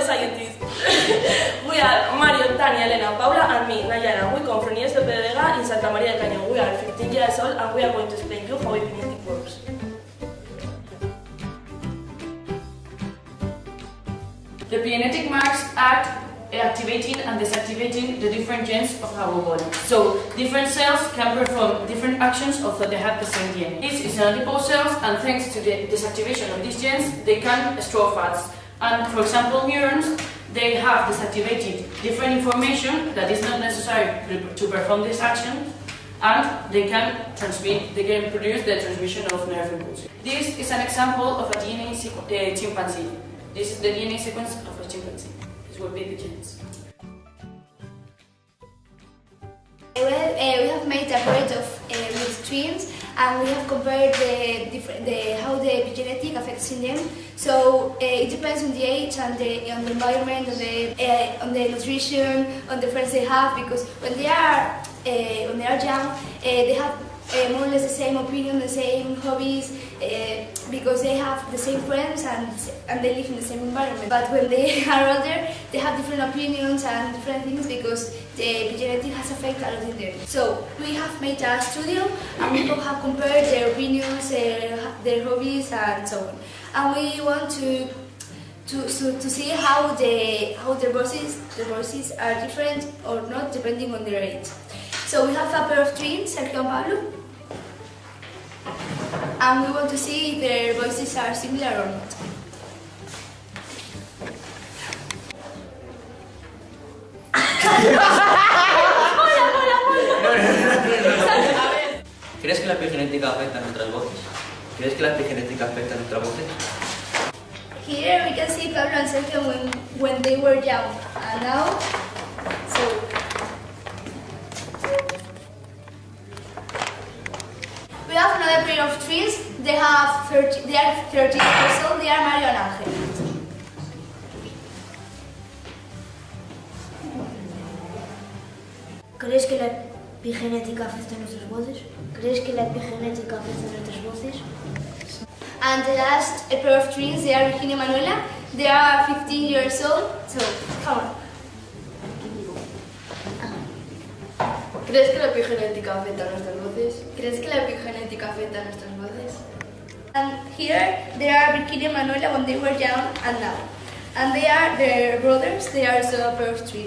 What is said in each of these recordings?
scientists. We are Mario, Tania, Elena, Paula and me, Nayara. We come from IES de Pedrega in Santa Maria de Cañón. We are 15 years old and we are going to explain you how epigenetic works. The epigenetic marks act activating and desactivating the different genes of our body. So, different cells can perform different actions although they have the same gene. This is in adipose cells, and thanks to the desactivation of these genes, they can store fats. And for example, neurons, they have desactivated different information that is not necessary to perform this action, and they can produce the transmission of nerve impulses. This is an example of a DNA chimpanzee. This is the DNA sequence of a chimpanzee. These will be the genes. Well, we have made a project with twins, and we have compared how the epigenetic affects in them. So it depends on the age and on the environment, on the nutrition, on the friends they have. Because when they are young, they have more or less the same opinion, the same hobbies, because they have the same friends and they live in the same environment. But when they are older, they have different opinions and different things because the epigenetic has affected a lot in them. So we have made a studio and people have compared their opinions, their hobbies and so on. And we want to see how their voices are different or not depending on their age. So we have a pair of twins, Sergio and Pablo, and we want to see if their voices are similar or not. ¿Crees que la epigenética afecta a nuestras voces? ¿Crees que la epigenética afecta a nuestras voces? Here we can see Pablo and Sergio when they were young, and now, we have another pair of twins. They are 13 years old. They are Mario and Ángel. ¿Crees que la epigenética afecta a nuestras voces? ¿Crees que la epigenética afecta a nuestras voces? And the last pair of twins, they are Virginia and Manuela. They are 15 years old. So, come on. ¿Crees que la epigenética afecta a nuestras voces? ¿Crees que la epigenética afecta a nuestras voces? And here, there are Virginia and Manuela when they were young and now. And they are their brothers. They are also a pair of twins.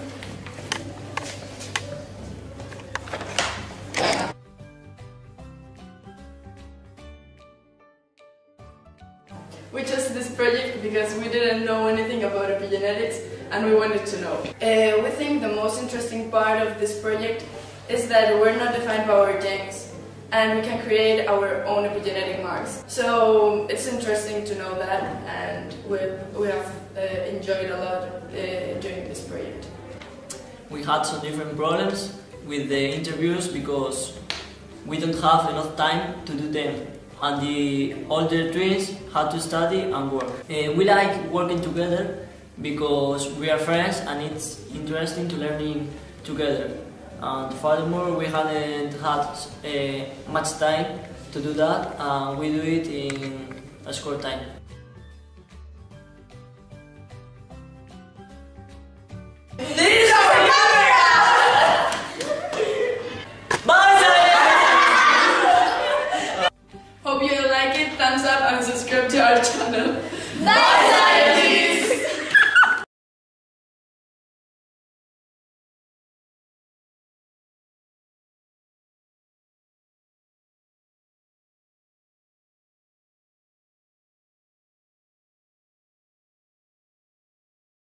We chose this project because we didn't know anything about epigenetics and we wanted to know. We think the most interesting part of this project is that we're not defined by our genes and we can create our own epigenetic marks. So it's interesting to know that, and we have enjoyed a lot doing this project. We had some different problems with the interviews because we don't have enough time to do them. And the older twins had to study and work. We like working together because we are friends and it's interesting to learning together. And furthermore, we hadn't had much time to do that, and we do it in a short time. This is our camera! Bye! Hope you like it, thumbs up and subscribe to our channel. Bye!